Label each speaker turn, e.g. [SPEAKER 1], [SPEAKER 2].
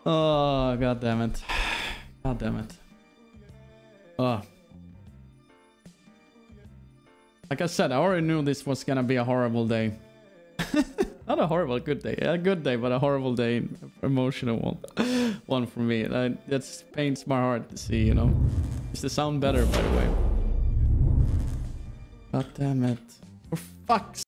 [SPEAKER 1] Oh, god damn it. God damn it. Oh. Like I said, I already knew this was gonna be a horrible day. Not a horrible, good day. A good day, but a horrible day. Emotional one for me. That pains my heart to see, you know. Is the sound better, by the way? God damn it. For fuck's